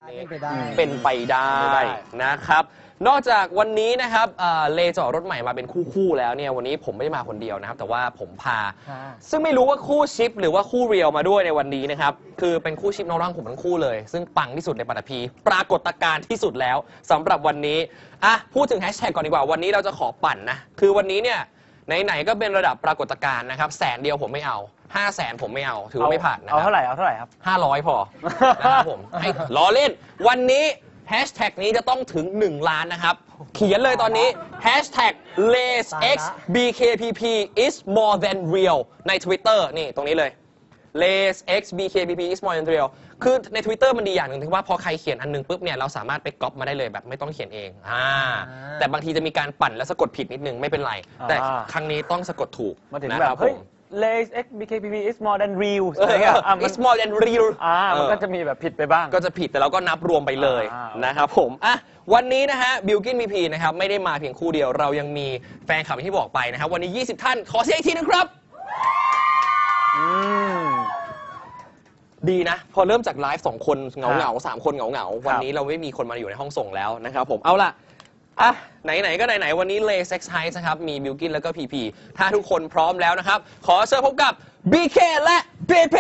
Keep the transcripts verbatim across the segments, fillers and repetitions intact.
เป็นไปได้เป็นไปได้นะครับนอกจากวันนี้นะครับเลจอดรถใหม่มาเป็นคู่ๆแล้วเนี่ยวันนี้ผมไม่ได้มาคนเดียวนะครับแต่ว่าผมพาซึ่งไม่รู้ว่าคู่ชิปหรือว่าคู่เรียวมาด้วยในวันนี้นะครับคือเป็นคู่ชิปน้องร่างผมทั้งคู่เลยซึ่งปังที่สุดในปัตตภีปรากฏการณ์ที่สุดแล้วสำหรับวันนี้อ่ะพูดถึงแฮชแท็กก่อนดีกว่าวันนี้เราจะขอปั่นนะคือวันนี้เนี่ยไหนๆก็เป็นระดับปรากฏการณ์นะครับแสนเดียวผมไม่เอาห้าแสนผมไม่เอาถือว่าไม่ผ่านนะครับเอาเท่าไหร่เอาเท่าไหร่ครับห้าร้อยพอนะครับผมให้ล้อเล่นวันนี้แฮชแท็กนี้จะต้องถึงหนึ่งล้านนะครับเขียนเลยตอนนี้แฮชแท็ก LaceX บี เค พี พี is more than real ใน Twitter นี่ตรงนี้เลย LaceX บี เค พี พี is more than real คือใน Twitter มันดีอย่างหนึ่งที่ว่าพอใครเขียนอันนึงปุ๊บเนี่ยเราสามารถไปก๊อปมาได้เลยแบบไม่ต้องเขียนเองอ่าแต่บางทีจะมีการปั่นแล้วสะกดผิดนิดนึงไม่เป็นไรแต่ครั้งนี้ต้องสะกดถูกมาถึงแบบเฮ้ย LaceX บี เค พี พี is more than real is more than real อ่ามันก็จะมีแบบผิดไปบ้างก็จะผิดแต่เราก็นับรวมไปเลยนะครับผมอ่ะวันนี้นะฮะบิลกิ้น พี พี นะครับไม่ได้มาเพียงคู่เดียวเรายังมีแฟนคลับที่บอกไปนะครับวันนี้ยี่สิบท่านขอเสียงอีกทีนึงครับอืมดีนะพอเริ่มจากไลฟ์สองคนเหงาเหงาสามคนเหงาเหงาวันนี้เราไม่มีคนมาอยู่ในห้องส่งแล้วนะครับผมเอาล่ะอ่ะไหนๆก็ไหนๆวันนี้ LaceX Heights นะครับมีบิลกิ้นแล้วก็ พี พี ถ้าทุกคนพร้อมแล้วนะครับขอเชิญพบกับ บี เค และ พี พี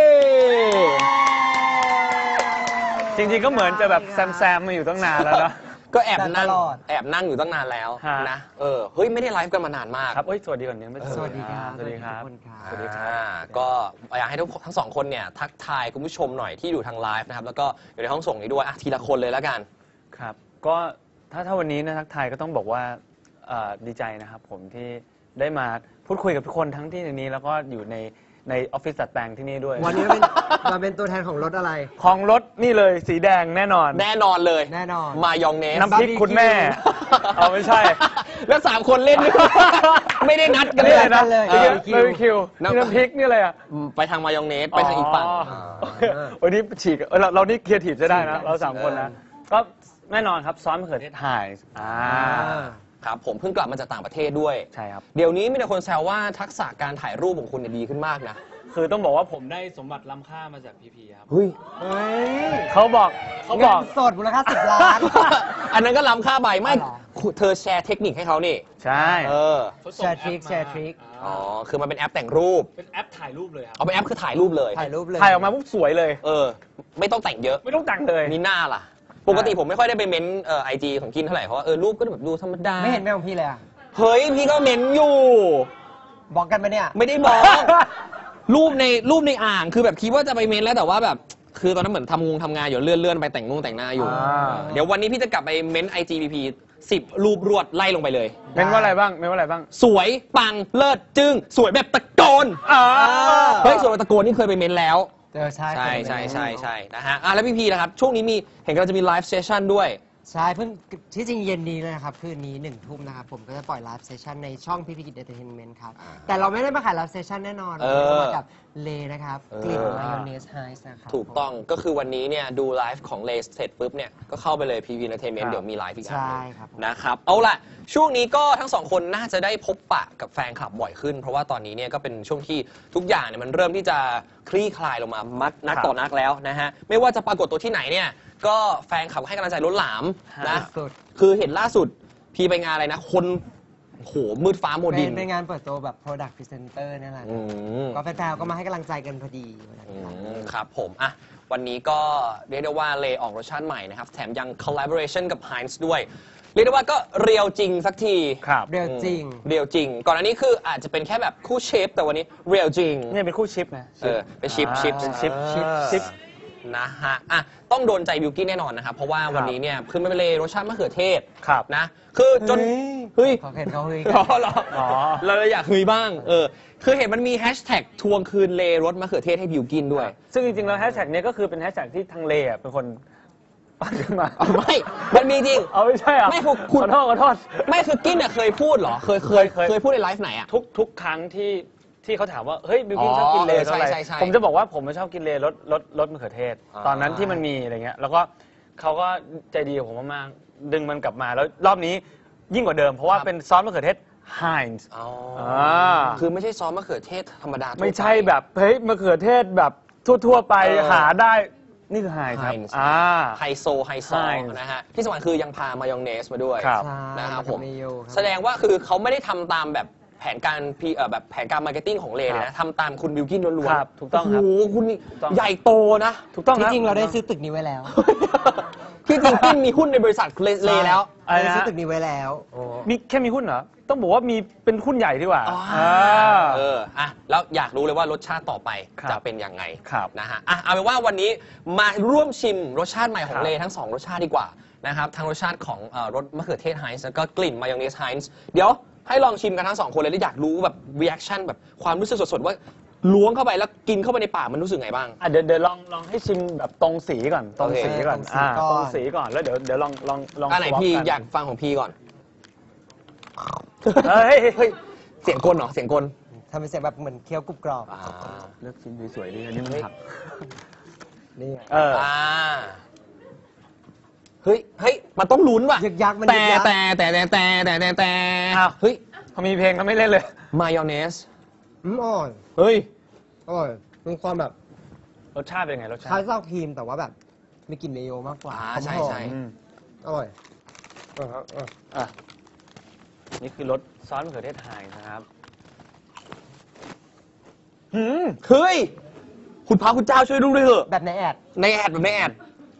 จริงๆก็เหมือนจะแบบแซมๆมาอยู่ตั้งนานแล้วนะก็แอบนั่งแอบนั่งอยู่ตั้งนานแล้วนะเออเฮ้ยไม่ได้ไลฟ์กันมานานมากครับเฮ้ยสวัสดีก่อนเนี่ยสวัสดีครับสวัสดีครับสวัสดีครับก็อยากให้ทุกทั้งสองคนเนี่ยทักทายคุณผู้ชมหน่อยที่อยู่ทางไลฟ์นะครับแล้วก็อยู่ในห้องส่งนี้ด้วยอ่ะทีละคนเลยแล้วกันครับก็ถ้าถ้าวันนี้นะทักทายก็ต้องบอกว่าดีใจนะครับผมที่ได้มาพูดคุยกับทุกคนทั้งที่ในนี้แล้วก็อยู่ในในออฟฟิศจัดแต่งที่นี่ด้วยวันนี้เป็นมาเป็นตัวแทนของรถอะไรของรถนี่เลยสีแดงแน่นอนแน่นอนเลยแน่นอนมายองเนสน้ำพริกคุณแม่เอาไม่ใช่แล้วสามคนเล่นไม่ได้นัดกันเลยนะเลยบาร์บีคิวน้ำพริกนี่อะไรอ่ะไปทางมายองเนสไปทางอีกฝั่งวันนี้ฉีกเราเรานี่เคลียร์ถีบจะได้นะเราสามคนนะก็แน่นอนครับซอสมะเขือเทศไฮส์อ่าครับผมเพิ่งกลับมาจากต่างประเทศด้วยใช่ครับเดี๋ยวนี้มีแต่คนแซวว่าทักษะการถ่ายรูปของคุณดีขึ้นมากนะคือต้องบอกว่าผมได้สมบัติล้ำค่ามาจากพีพีครับเฮ้ยเขาบอกเขาบอกสดมูลค่าสิบล้านอันนั้นก็ล้ำค่าใบไม่เธอแชร์เทคนิคให้เขานี่ใช่เออแชร์ทริคแชร์ทริคอ๋อคือมันเป็นแอปแต่งรูปเป็นแอปถ่ายรูปเลยครับเอาเป็นแอปคือถ่ายรูปเลยถ่ายรูปเลยถ่ายออกมาปุ๊บสวยเลยเออไม่ต้องแต่งเยอะไม่ต้องแต่งเลยมีหน้าล่ะปกติผมไม่ค่อยได้ไปเม้นเอ่อไอจีของกินเท่าไหร่เพราะว่าเออรูปก็แบบดูธรรมดาไม่เห็นแม่ของพี่เลยอ่ะเฮ้ยพี่ก็เม้นอยู่บอกกันไหมเนี่ยไม่ได้บอกรูปในรูปในอ่างคือแบบคิดว่าจะไปเม้นแล้วแต่ว่าแบบคือตอนนั้นเหมือนทำงงทำงานอยู่เลื่อนเลื่อนไปแต่งนุ่งแต่งหน้าอยู่เดี๋ยววันนี้พี่จะกลับไปเม้นไอจีพีพีสิบรูปรวดไล่ลงไปเลยเม้นว่าอะไรบ้างเม้นว่าอะไรบ้างสวยปังเลิศจึ้งสวยแบบตะโกนเฮ้ยสวยแบบตะโกนนี่เคยไปเม้นแล้วใช่ใช่ใช่ใช่ใช่นะฮะอ่ะแล้วพี่พีนะครับช่วงนี้มีเห็นเราจะมีไลฟ์เซสชั่นด้วยใช่เพิ่งที่จริงเย็นนี้เลยนะครับคืนนี้หนึ่งทุ่มนะครับผมก็จะปล่อยไลฟ์เซสชั่นในช่องพีพีกิจเอนเตอร์เทนเมนต์ครับแต่เราไม่ได้มาขายไลฟ์เซสชั่นแน่นอนเรามากับเลนะครับกลิ่นมายองเนสไฮส์นะครับถูกต้องก็คือวันนี้เนี่ยดูไลฟ์ของเลเสร็จปุ๊บเนี่ยก็เข้าไปเลย พี พี Entertainment เดี๋ยวมีไลฟ์อีกอันนะครับเอาล่ะช่วงนี้ก็ทั้งสองคนน่าจะได้พบปะกับแฟนคลับบ่อยขึ้นเพราะว่าตอนนี้เนี่ยก็เป็นช่วงที่ทุกอย่างเนี่ยมันเริ่มที่จะคลี่คลายลงมามัดนักต่อนักแล้วนะฮะไม่ว่าจะปรากฏตัวที่ไหนเนี่ยก็แฟนคลับให้กำลังใจล้นหลามนะคือเห็นล่าสุดพี่ไปงานอะไรนะคนโหมืดฟ้าโมดินเป็นงานเปิดตัวแบบ Product Presenter นี่แหละก็แฟนๆก็มาให้กำลังใจกันพอดีครับผมอ่ะวันนี้ก็เรียกได้ว่าเลออกรสชาติใหม่นะครับแถมยัง collaboration กับ Heinz ด้วยเรียกได้ว่าก็เรียวจริงสักทีครับเรียวจริงเรียวจริงก่อนอันนี้คืออาจจะเป็นแค่แบบคู่เชฟแต่วันนี้เรียวจริงนี่เป็นคู่ชิปนะเออเป็นชิปชิปเป็นชิปชิปชิปนะฮะอ่ะต้องโดนใจบิวกี้แน่นอนนะครับเพราะว่าวันนี้เนี่ยคือไม่เป็นเลรสชาติมะเขือเทศนะคือจนเฮ้ยเขาเห็นเขาเฮ้ยอ๋อเหรอเราอยากเฮ้ยบ้างเออคือเห็นมันมีแฮชแท็กทวงคืนเลรสมะเขือเทศให้บิวกินด้วยซึ่งจริงๆแล้วแฮชแท็กนี้ก็คือเป็นแฮชแท็กที่ทางเลเป็นคนปั้นขึ้นมาไม่มันมีจริงเอาไม่ใช่อ่ะไม่คุณขอโทษขอโทษไม่คือกินเนี่ยเคยพูดเหรอเคยเคยเคยพูดในไลฟ์ไหนอ่ะทุกทุกครั้งที่ที่เขาถามว่าเฮ้ยบิวกินชอบกินเลเท่าไหร่ผมจะบอกว่าผมไม่ชอบกินเลรสรสรสมะเขือเทศตอนนั้นที่มันมีอะไรเงี้ยแล้วก็เขาก็ใจดีกับผมมากๆดึงมันกลับมาแล้วรอบนี้ยิ่งกว่าเดิมเพราะว่าเป็นซอสมะเขือเทศ Heinz อ๋อคือไม่ใช่ซอสมะเขือเทศธรรมดาไม่ใช่แบบเฮ้ยมะเขือเทศแบบทั่วๆไปหาได้นี่คือไฮครับ Heinz อ่าไฮโซไฮโซ Heinz นะฮะที่สำคัญคือยังพามายองเนสมาด้วยครับใช่นะครับผมเมโยครับแสดงว่าคือเขาไม่ได้ทำตามแบบแผนการพีเอ่อแบบแผนการมาร์เก็ตติ้งของเลเลยนะทำตามคุณบิลกินล้วนๆครับถูกต้องครับโอ้โหคุณนี่ถูกต้องใหญ่โตนะถูกต้องคที่บจริงเราได้ซื้อตึกนี้ไว้แล้วที่จริงกินมีหุ้นในบริษัทเลเลแล้วอะไรนะได้ซื้อตึกนี้ไว้แล้วมีแค่มีหุ้นเหรอ ต้องบอกว่ามีเป็นหุ้นใหญ่ดีกว่าอ๋ออ่าเอออ่ะแล้วอยากรู้เลยว่ารสชาติต่อไปครับจะเป็นยังไงครับนะฮะอ่ะเอาเป็นว่าวันนี้มาร่วมชิมรสชาติใหม่ของครับเลทั้งสองรสชาติดีกว่านะครับทั้งรสชาติของเอ่อรสมะเขือเทศไฮน์แล้วก็กลิ่นมายองเนสไฮน์เดี๋ยวให้ลองชิมกันทั้งสองคนเลยแล้วอยากรู้แบบ reaction แบบความรู้สึกสดๆว่าล้วงเข้าไปแล้วกินเข้าไปในปากมันรู้สึกไงบ้างอ่ะเดี๋ยวเดี๋ยวลองลองให้ชิมแบบตรงสีก่อนตรงโอเคสีก่อนตรงสีอ่าก่อนตรงสีก่อนแล้วเดี๋ยวเดี๋ยวลองลองลองอันไหน swap พี่กันอยากฟังของพี่ก่อนเฮ้ยเฮ้ยเสียงกลเหรอเสียงกลทำเป็นเสียงแบบเหมือนเคี้ยวกรุบกรอบอ่าเลือกชิ้นสวยๆดีอันนี้มันหักนี่เอออ่าเฮ้ยเฮ้ยมันต้องลุ้นว่ะยึกยักมันแต่ยึกยักแต่แต่แต่แต่แต่แต่แต่อ้าวเฮ้ยพอมีเพลงก็ไม่เล่นเลยมายองเนสอืมอร่อยเฮ้ยอร่อยมีความแบบรสชาติเป็นไงรสคชาล้ายติซาวครีมแต่ว่าแบบมีกลิ่นเมโยมากกว่าอ่าใช่หอมๆใช่อืมอร่อยอ่ะครับอ่ะอ่ะนี่คือรสซอสมะเขือเทศไทยนะครับหืมเฮ้ย คุณพระคุณเจ้าช่วยดูด้วยเถอะแบบในแอดในแอดแบบในแอด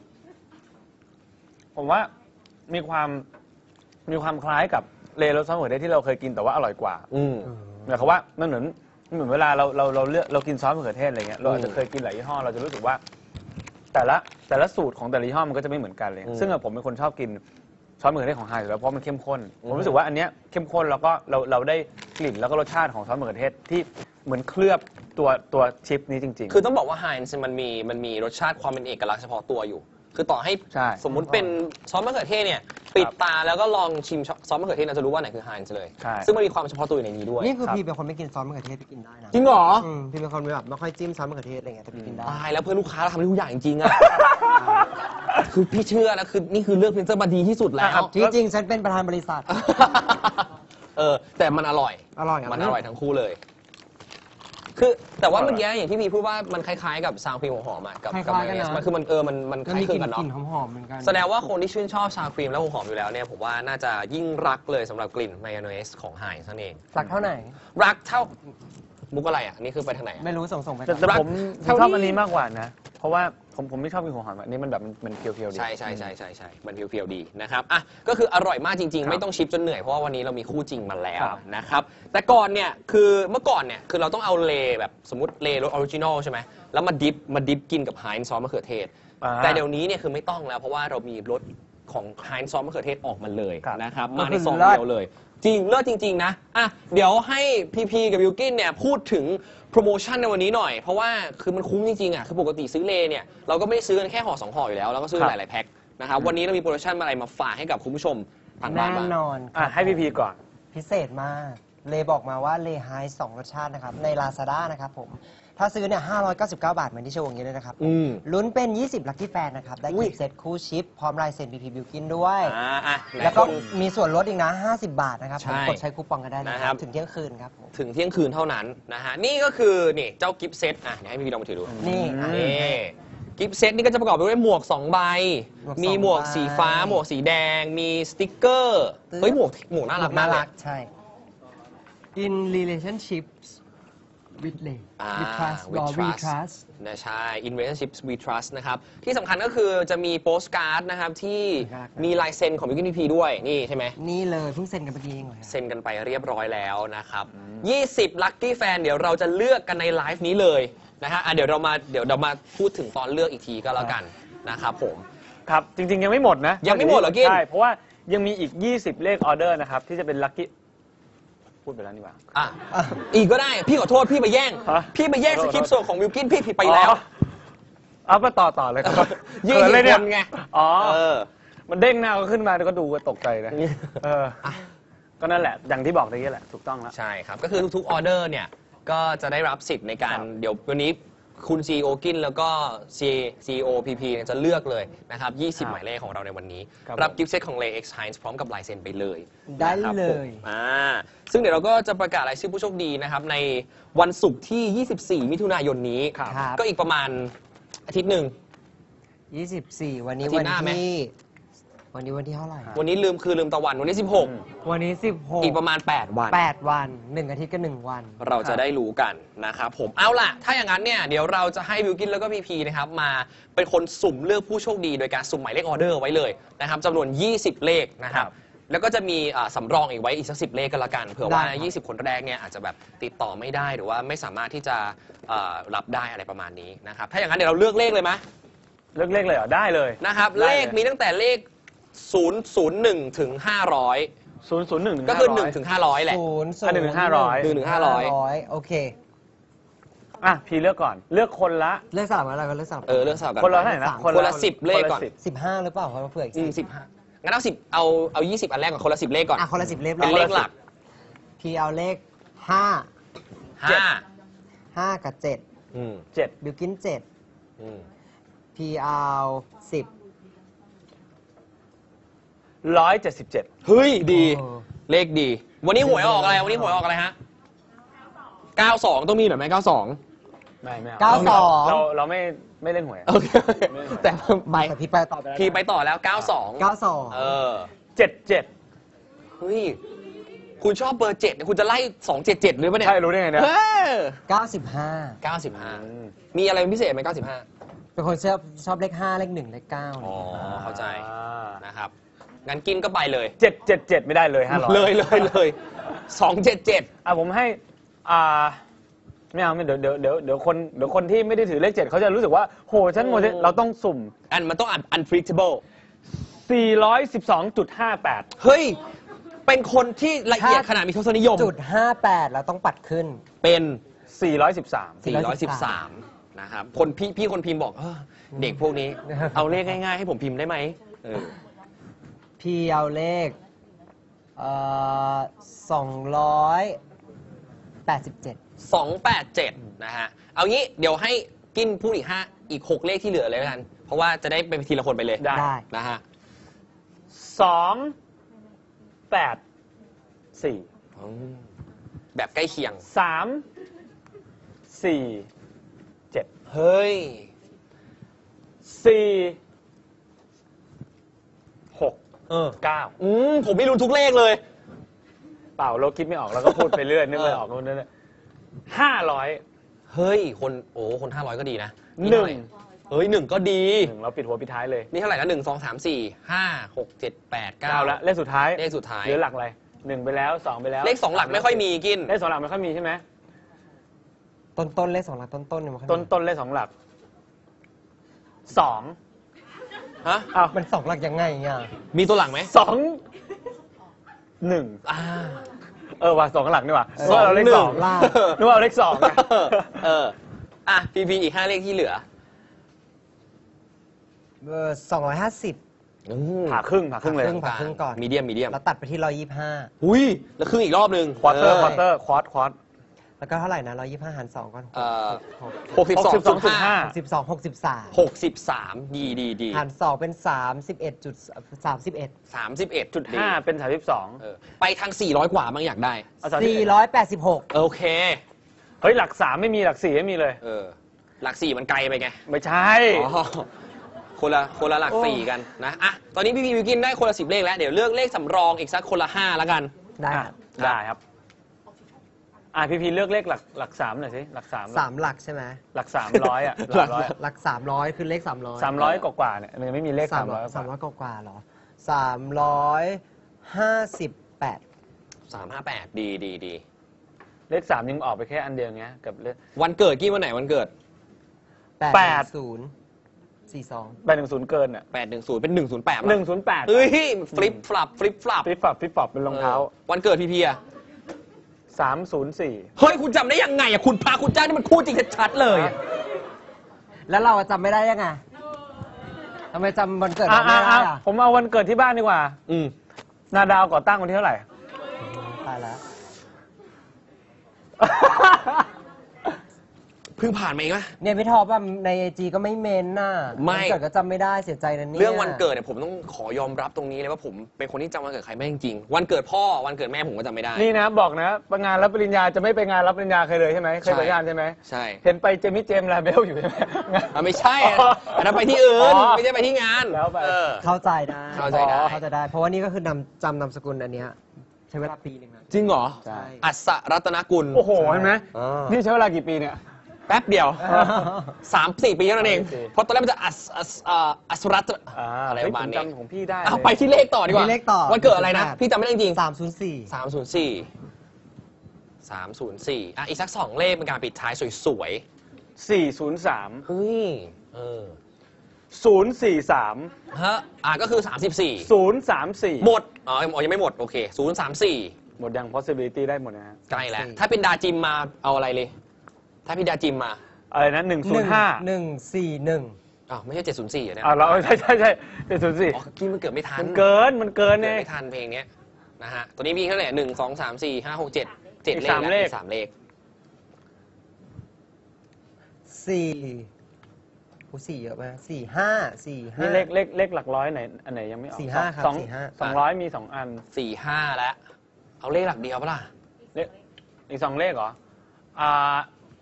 ผมว่ามีความมีความคล้ายกับเลรสซอสมะเขือเทศที่เราเคยกินแต่ว่าอร่อยกว่าอืมหมายความว่ามันเหมือนมันเหมือนเวลาเราเราเราเลือกเรากินซอสมะเขือเทศอะไรเงี้ยเราอาจจะเคยกินหลายยี่ห้อเราจะรู้สึกว่า แต่ละแต่ละสูตรของแต่ละยี่ห้อมันก็จะไม่เหมือนกันเลยอืมซึ่งอะผมเป็นคนชอบกินซอสมะเขือเทศของไฮอยู่แล้วเพราะมันเข้มข้นอืมผมรู้สึกว่าอันเนี้ยเข้มข้นแล้วก็เราเราได้กลิ่นแล้วก็รสชาติของซอสมะเขือเทศที่เหมือนเคลือบตัวตัวชิปนี้จริงๆคือต้องบอกว่าไฮน์มันมีมันมีรสชาติความเป็นเอกลักษณ์เฉพาะตัวอยู่ คือต่อให้ใช่สมมุติเป็นซอสมะเขือเทศเนี่ย ปิดตาแล้วก็ลองชิมซอสมะเขือเทศเราจะรู้ว่าไหนคือไฮน์เลยใช่ซึ่งมันมีความเฉพาะตัวอยู่ในนี้ด้วยนี่คือครับพี่เป็นคนไม่กินซอสมะเขือเทศพี่กินได้นะจริงเหรออืมพี่เป็นคนแบบไม่ค่อยจิ้มซอสมะเขือเทศอะไรเงี้ยแต่พี่กินได้ตายแล้วเพื่อนลูกค้าเราทำได้ทุกอย่างจริงๆอะ คือพี่เชื่อนะคือนี่คือเลือกเพนเซอร์มาดีที่สุดแล้อ่ะครัวบที่จริงฉันเป็นประธานบริษัทเออแต่มันอร่อยอร่อยอ่ะมันอร่อยทั้งคู่เลย คือแต่ว่าเมื่อกี้อย่างที่พี่พูดว่ามันคล้ายๆกับซาวครีมหัวหอมอะกับคกับล้ายๆกันเมนะสมันคือมันเออมันมันคมันล้ายมีคกลึลิ่งกันนเนาะกลิ่นหอมๆเหมือนกันแสดงว่าคนที่ชื่นชอบซาวครีมและหัวหอมอยู่แล้วเนี่ยผมว่าน่าจะยิ่งรักเลยสำหรับกลิ่นมายองเนสของไฮน์นั่นเองสักเท่าไหร่รักเท่ามุกอะไรอ่ะนี่คือไปทางไหนอะไม่รู้ส่งส่งๆไปแต่ก่อนแต่รักผมผมเท่าชอบที่อันนี้มากกว่านะ เพราะว่าผมผมไม่ชอบกินหัวหอมอันนี้มันแบบมันมันเพียวๆดีใช่ใช่ใช่ใช่ใช่มันเพียวๆดีนะครับอ่ะก็คืออร่อยมากจริงครับๆ ไม่ต้องชิปจนเหนื่อยเพราะว่าวันนี้เรามีคู่จริงมาแล้วครับนะครับแต่ก่อนเนี่ยคือเมื่อก่อนเนี่ยคือเราต้องเอาเลแบบสมมติเลรสออริจินอลใช่ไหมแล้วมาดิฟมาดิฟกินกับไฮน์ซอสมะเขือเทศอ่าแต่เดี๋ยวนี้เนี่ยคือไม่ต้องแล้วเพราะว่าเรามีรสของไฮน์ซอสมะเขือเทศออกมาเลยครับนะครับก็มาคืในอซองเลิศเดียวเลย จริงเลิศจริง ๆ นะอ่ะเดี๋ยวให้พีพีกับบิวกินเนี่ยพูดถึงโปรโมชั่นในวันนี้หน่อย เพราะว่าคือมันคุ้มจริง ๆ อ่ะ คือปกติซื้อเลเนี่ย เราก็ไม่ได้ซื้อกันแค่ห่อสองห่ออยู่แล้ว เราก็ซื้อครับหลาย ๆ แพ็คนะครับวันนี้เรามีโปรโมชั่นอะไรมาฝากให้กับคุณผู้ชมทางบ้านแน่บ้างนอนอ่ะให้พี่พีก่อนพิเศษมาก เลบอกมาว่าเลไฮสองรสชาตินะครับ ใน Lazada นะครับผม ถ้าซื้อเนี่ยห้าร้อยเก้าสิบเก้าบาทเหมือนที่โชว์อย่างนี้เลยนะครับอืมลุ้นเป็น ยี่สิบ ลัคกี้แฟนนะครับ ได้อุ้ยกิฟต์เซตคู่ชิป พร้อมลายเซ็นพีพีบิวกินด้วยอ่าอ่ะไหนแล้วก็คนมีส่วนลดอีกนะ ห้าสิบบาทนะครับใช่ผมกดใช้คูปองกันได้นะนะคครัรับ บ ถึงเที่ยงคืนครับผมถึงเที่ยงคืนเท่านั้นนะฮะนี่ก็คือนี่เจ้ากิฟต์เซตอ่ะเดี๋ยวให้พี่พีลองมาถือดูนี่อ่ะนี่กิฟต์เซตนี่ก็จะประกอบไปด้วยหมวกสองใบหมวกสองมีหมวกใบสีฟ้า หมวกสีแดง มีสติกเกอร์เฮ้ยหมวกหมวกน่ารักมากเลยใช่ in relationships with lay อ่า with trust with or we trust trust นะใช่ in relationships we trust นะครับ ที่สำคัญก็คือจะมีโปสการ์ดนะครับ ที่ครับมีลายเซ็นของ Bikini พี ด้วย นี่ใช่ไหมนี่เลยเพิ่งเซ็นกันเมื่อกี้เองเลยเซ็นกันไปเรียบร้อยแล้วนะครับ ยี่สิบ ลัคกี้แฟนเดี๋ยวเราจะเลือกกันในไลฟ์นี้เลยนะฮะอ่ะเดี๋ยวเรามาเดี๋ยวเรามาพูดถึงตอนเลือกอีกทีก็แล้วกันนะครับผมครับ จริง ๆ ยังไม่หมดนะยังไม่หมดเหรอกินใช่ เพราะว่ายังมีอีก ยี่สิบ เลขออเดอร์นะครับ ที่จะเป็นลัคกี้พูดไปแล้วนี่หว่าอ่ะอีกก็ได้พี่ขอโทษพี่ไปแย่งฮะพี่ไปแย่งสคริปต์ส่วนของวิลกินพี่ผิดไปแล้วอ๋อเอามาต่อต่อเลยครับยี่เขินสิบเลยเนี่คยนไงอ๋อเออมันเด้งหน้าก็ขึ้นมาก็ดูก็ตกใจนะเออก็นั่นแหละ อย่างที่บอกตะกี้แหละ ถูกต้องแล้วใช่ครับ ก็คือทุกๆออเดอร์เนี่ยก็จะได้รับสิทธิ์ในการครับเดี๋ยววันนี้คุณ ซี อี โอ กินแล้วก็ ซี อี โอ พี พี เนี่ยจะเลือกเลยนะครับ ยี่สิบ หมายเลขของเราในวันนี้ครับรับผมกิฟต์เซตของ Lay X Heinz พร้อมกับลายเซ็นไปเลยได้นะครับเลผมยอ่าซึ่งเดี๋ยวเราก็จะประกาศรายชื่อผู้โชคดีนะครับ ในวันศุกร์ที่ ยี่สิบสี่ มิถุนายนนี้ครับครับก็อีกประมาณอาทิตย์หนึ่งยี่สิบสี่ วันนี้อาทิตวัย์นหน้าไหมที่ วันนี้วันที่เท่าไหร่วันนี้ลืมคือลืมตะวันวันที่สิบหกวันนี้สิบหกอีกประมาณแปดวันแปดวันหนึ่งอาทิตย์ก็หนึ่งวันเราจะได้รู้กันนะครับผมเอาล่ะ ถ้าอย่างนั้นเนี่ยเดี๋ยวเราจะให้บิวกินแล้วก็พีพีนะครับมาเป็นคนสุ่มเลือกผู้โชคดีโดยการสุ่มหมายเลขออเดอร์ไว้เลยนะครับจำนวน ยี่สิบ เลขนะครับ แล้วก็จะมีอ่าสำรองอีกไว้อีกสักสิบเลขกันละกันเผื่อว่าได้ครับยี่สิบ คนแรกเนี่ยอาจจะแบบติดต่อไม่ได้หรือว่าไม่สามารถที่จะอ่ารับได้อะไรประมาณนี้นะครับถ้าอย่างนั้นเดี๋ยวเราเลือกเลขเลยไหมเลือกเลขเลยเหรอได้เลยนะครับได้เลเลยขมีตั้งแต่เลข ศูนย์ ศูนย์ หนึ่ง ถึง ห้าร้อยศูนย์ศูนย์หนึ่งก็คือ หนึ่ง ถึง ห้าร้อยแหละศูนย์อันหนึ่งถึงห้าร้อยหนึ่งถึงห้าร้อยโอเคอ่ะพี่เลือกก่อนเลือกคนละเลือกสลับอะไรกันเลือกสลับเออเลือกสลับกันคนละเท่าไหร่นะคนละสิบเลขก่อนคละสิบสิบห้าหรือเปล่าเพราะว่าเผื่ออีกอืมสิบห้างั้นเอาสิบเอาเอายี่สิบอันแรกก่อนคนละสิบเลขก่อนอ่ะคนละสิบเลขเป็นเลขหลักพี่เอาเลขห้าห้าห้ากับเจ็ดอืมเจ็ดบิวกินเจ็ดอืมพี่เอาสิบร้อยเจ็ดสิบเจ็ดเฮ้ยดีโอ้เลขดี วันนี้หวยออกอะไรวันนี้หวยออกอะไรฮะเก้าสองต้องมีหน่อยไหมเก้าสองไม่ไม่เอาเก้าสองเราเราไม่ไม่เล่นหวยโอเคแต่ใบแต่พี่ไปต่อไปแล้วพีไปต่อแล้วเก้าสองเก้าสองเออเจ็ดเจ็ดเฮ้ยคุณชอบเบอร์เจ็ดคุณจะไล่สองเจ็ดเจ็ดหรือเปล่าเนี่ยใช่รู้ได้ไงเนี่ยเออเก้าสิบห้าเก้าสิบห้าอืมมีอะไรเป็นพิเศษไหมเก้าสิบห้าเป็นคนชอบชอบเลขห้าเลขหนึ่งเลขเก้าอ๋อเข้าใจอ่านะครับงั้นกินก็ไปเลยเจ็ดเจ็ดเจ็ดไม่ได้เลยห้าร้อยเลยเลยเลยสองเจ็ดเจ็ดอ่ะผมให้อ่าไม่เอาไม่เดี๋ยวเดี๋ยวเดี๋ยวเดี๋ยวคนเดี๋ยวคนที่ไม่ได้ถือเลขเจ็ดเขาจะรู้สึกว่าโหฉันโมเดลเราต้องสุ่มอันมันต้องอัน unpredictable สี่ร้อยสิบสองจุดห้าแปดเฮ้ย เป็นคนที่ละเอียดขนาดมีทศนิยมจุดห้าแปดเราต้องปัดขึ้นเป็นสี่ร้อยสิบสามสี่ร้อยสิบสามนะครับคนพี่พี่คนพิมพ์บอกเออเด็กพวกนี้ เอาเลขง่ายๆ ให้ผมพิมพ์ได้ไหมเออพี่เอาเลขเอ่อสองร้อยแปดสิบเจ็ดสองแปดเจ็ดนะฮะ เอางี้เดี๋ยวให้กินพูดอีกห้าอีกหกเลขที่เหลือเลยแล้วกัน เพราะว่าจะได้เป็นทีละคนไปเลยได้ได้นะฮะสองแปดสี่อืมแบบใกล้เคียงสามสี่เจ็ดเฮ้ยสี่หกเออเก้าอืมผมไม่รู้ทุกเลขเลยเปล่าเราคิดไม่ออกเราก็พูดไปเรื่อยนึกไม่ออกนู่นนั่นนี่ห้าร้อยเฮ้ย คนโอ้คนห้าร้อยก็ดีนะหนึ่งเฮ้ยหนึ่งก็ดีหนึ่งเราปิดหัวปิดท้ายเลยนี่เท่าไหร่นะหนึ่งสองสามสี่ห้าหกเจ็ดแปดเก้าเก้าแล้วเลขสุดท้ายเลขสุดท้ายเหลือหลักอะไรหนึ่งไปแล้วสองไปแล้วเลขสองหลักไม่ค่อยมีกินเลขสองหลักไม่ค่อยมีใช่ไหมต้นต้นเลขสองหลักต้นต้นเนี่ยมันค่อยมีต้นต้นเลขสองหลักสองฮะอ้าวมันสองหลักยังไงอ่ะมีตัวหลังไหมสองหนึ่งอ่าเออว่ะสองหลักนี่ว่ะเออนึกว่าเราเลขสองล่างนึกว่าเราเลขสองไงเออ อ่ะ พี พี อีกห้าเลขที่เหลือเบอร์สองร้อยห้าสิบอืมผ่าครึ่งผ่าครึ่งเลยผ่าครึ่ง ผ่าก่อนมีเดียม มีเดียมแล้วตัดไปที่ร้อยยี่สิบห้าอุ้ย แล้วครึ่งอีกรอบหนึ่งควอเตอร์ควอเตอร์ควอตควอตแล้วก็เท่าไหร่นะร้อยยี่สิบห้าหารสองก่อนเอ่อหกหกสิบสองจุดห้าหกสิบสองหกสิบสามหกสิบสามดีดีดีหารสองเป็นสามสิบเอ็ดจุดสามสิบเอ็ดสามสิบเอ็ดจุดห้าเป็นสามสิบสองเออไปทางสี่ร้อยกว่าบางอยากได้เอาสามสิบสี่เอ็ดร้อยแปดสิบหกโอเคเฮ้ยหลักสามไม่มีหลักสี่ไม่มีเลยเออ หลักสี่มันไกลไปไงไม่ใช่อ๋อ คนละคนละหลักสี่กันนะ อ่ะ ตอนนี้พี่พีวิวกินได้คนละสิบเลขแล้ว เดี๋ยวเลือกเลขสำรองอีกสักคนละห้าแล้วกันได้อ่ะครับได้ครับอ่ะพี่พีเลือกเลขหลักหลักสามหน่อยสิหลักสามสามหลักใช่ไหมหลักสามร้อยอ่ะหลักร้อยหลักสามร้อยคือเลขสามร้อยสามร้อยกว่าๆเนี่ยมันยังไม่มีเลขสาสาม มร้ร้ออย ยสามร้อยกว่าๆเหรอสามร้อยห้าสิบแปดสามห้าแปดดีดีดีเลขสามยังออกไปแค่อันเดียวเงี้ยกับเลขวันเกิดกี้วันไหนวันเกิดแปดศูนย์สี่สองแปดหนึ่งศูนย์เกินอ่ะแปดหนึ่งศูนย์เป็นหนึ่งศูนย์แปดหนึ่งศูนย์แปดเฮ้ย ฟลิปฟลับ ฟลิปฟลับฟลิปฟลอปฟลิปฟลอปเป็นรองเท้าวันเกิดพี่พีอะสามศูนย์สี่เฮ้ย คุณจำได้ยังไงอะคุณพาคุณจ้านี่มันคู่จริงชัดๆเลยอะแล้วเราจำไม่ได้ยังไงทำไมจำวันเกิดอ่ะเราไม่อ่ะได้อ่ะอ่ะผมเอาวันเกิดที่บ้านดีกว่าอืมนาดาวก่อตั้งวันที่เท่าไหร่ตายแล้วเพิ่งผ่านมาเองปะเนี่ยพี่ท็อปอะในไอจีก็ไม่เมนน่ะไม่วันเกิดก็จำไม่ได้เสียใจนะเนี่ยเรื่องวันเกิดเนี่ยผมต้องขอยอมรับตรงนี้เลยว่าผมเป็นคนที่จำวันเกิดใครไม่ได้จริงๆวันเกิดพ่อวันเกิดแม่ผมก็จำไม่ได้นี่นะบอกนะงานรับปริญญาจะไม่ไปงานรับปริญญาเคยเลยใช่ไหมเคยไปงานใช่ไหมใช่เห็นไปเจมี่เจมส์ลาเบลอยู่ใช่ไหมอ่ะไม่ใช่อ่ะอันนั้นไปที่อื่นอ๋อไม่ใช่ไปที่งานแล้วไปเออเข้าใจได้เข้าใจได้เข้าใจได้ เพราะว่านี่ก็คือนำจำนามสกุลอันเนี้ยใช้เวลาปีหนึ่งนะจริงเหรอใช่อัศรัตนกุลโอ้โหเห็นไหมอ่านี่ใช้เวลากี่ปีเนี่ยแป๊บเดียวสามสี่ปีเท่านั้นเองสามสี่เพราะตอนแรกมันจะอัศอัศอ่าอัศรัตอ่าอะไรประมาณนี้เฮ้ยผจำของพี่ได้เอาเลยไปที่เลขต่อดีกว่ามีเลขต่อวันเกิดอะไรนะ พี่จำไม่ได้จริงสามศูนย์สี่สามศูนย์สี่สามศูนย์สี่อ่ะอีกสักสองเลขเป็นการปิดท้ายสวยสี่ศูนย์สามๆเฮ้ยเออศูนย์สี่สามฮะอ่ะก็คือสามสิบสี่ศูนย์สามสี่หมดอ๋อยังไม่หมดโอเคศูนย์สามสี่หมดยัง possibility ได้หมดนะฮะใกล้แล้ว ถ้าเป็นดาจิมมาเอาอะไรเลย ถ้าพี่ดาจิมมาอะไรนะหนึ่งศูนย์ห้าหนึ่งสี่หนึ่งอ้าวไม่ใช่เจ็ดศูนย์สี่เนี่ยอ่าเราใช่ใช่ใช่เป็นศูนย์สี่อ๋อกี้มันเกิดไม่ทันมันเกินมันเกินเกิดเนี่ยไม่ทันเพลงเนี้ยนะฮะตัวนี้มีเท่าไหร่หนึ่งสองสามสี่ห้าหกเจ็ดเจ็ดอีกเลขสามแล้วเลขอีกสามเลขสี่โอ้สี่เยอะไหมสี่ห้าสี่ห้านี่เลขเลขเลขหลักร้อยไหนอันไหนยังไม่ออกสี่ห้าครับสองสี่ห้าสองร้อยมีสองอันสี่ห้าแล้ว เอาเลขหลักเดียวปะล่ะเลขอีกสองเลขเหรออ่า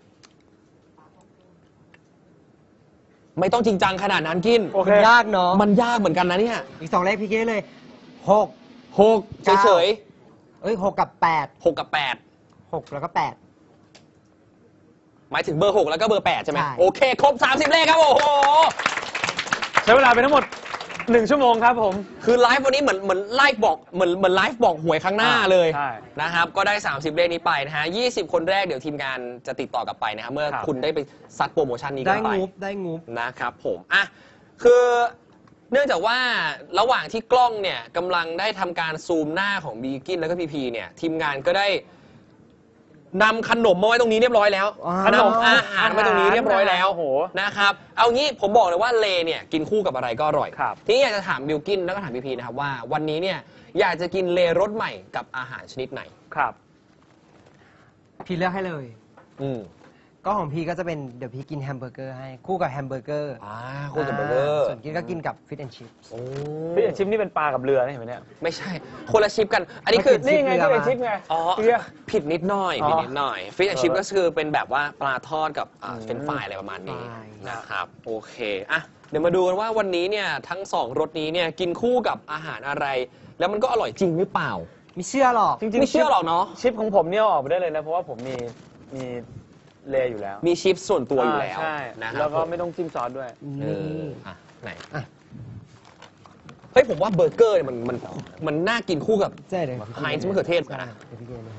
ไม่ต้องจริงจังขนาดนั้นกินโอเคมันยากเนาะมันยากเหมือนกันนะเนี่ยอีกสองเลขพี่เก้เลยหกหกเก้าเฉยเอ้ยหกกับแปดๆหกกับแปดหกแล้วก็แปดหมายถึงเบอร์หกแล้วก็เบอร์แปดใช่ไหมใช่โอเค ครบสามสิบเลขครับโอ้โหใช้เวลาไปทั้งหมดหนึ่งชั่วโมงครับผมคือไลฟ์วันนี้เหมือนเหมือนไลฟ์บอกเหมือนเหมือนไลฟ์บอกหวยข้างหน้าเลยใช่นะครับก็ได้ สามสิบ เลขนี้ไปนะฮะยี่สิบ คนแรกเดี๋ยวทีมงานจะติดต่อกลับไปนะครับเมื่อครับคุณได้ไปซัดโปรโมชั่นนี้กัได้นไปงูบได้งูบนะครับผมอ่ะคือเนื่องจากว่าระหว่างที่กล้องเนี่ยกำลังได้ทำการซูมหน้าของบีกินแล้วก็พีพีเนี่ยทีมงานก็ได้นำขนมมาไว้ตรงนี้เรียบร้อยแล้วว้าวขนมอาหารมาตรงนี้เรียบร้อยแล้วโอ้โหนะครับเอางี้ผมบอกเลยว่าเลเนี่ยกินคู่กับอะไรก็อร่อยครับทีนี้อยากจะถามบิวกินแล้วก็ถามพีพีนะครับว่าวันนี้เนี่ยอยากจะกินเลรสใหม่กับอาหารชนิดไหนครับพี่เลือกให้เลยอืมก็ของพี่ก็จะเป็นเดี๋ยวพี่กินแฮมเบอร์เกอร์ให้คู่กับแฮมเบอร์เกอร์อ่าคู่กับเบอร์เกอร์ส่วนกินก็กินกับฟิชแอนด์ชิพโอ้พี่ชิมนี่เป็นปลากับเรือนะเห็นไหมเนี่ยไม่ใช่คนละชิปกัน อันนี้คือไม่นี่ไงเรือพี่เป็นมาชิปไงอ๋อเรือผิดนิดหน่อยอ๋อผิดนิดหน่อยฟิชแอนชิพเออก็คือเป็นแบบว่าปลาทอดกับอ่าอืมเฟรนช์ฟรายอะไรประมาณนี้ใช่นะครับโอเคอ่ะเดี๋ยวมาดูกันว่าวันนี้เนี่ยทั้งสองรสนี้เนี่ยกินคู่กับอาหารอะไร แล้วมันก็อร่อยจริงหรือเปล่าไม่เชื่อหรอกจริงๆไม่เชื่อหรอกเนาะชิปของผมเนี่ยเอาออกไปได้เลยนะ เพราะว่าผมมีมีเลอยู่แล้วมีชิปส่วนตัวอยู่แล้วาใช่นะครับแล้วก็ผมไม่ต้องจิ้มซอสด้วยเอนี่ออ่ะไหนอ่ะเฮ้ยผมว่าเบอร์เกอร์เนี่ยมันมันมันน่ากินคู่กับใช่เลยไฮซ์มะเขือเทศเหมือนกันนะเดี๋ยวพี่เกมมาให้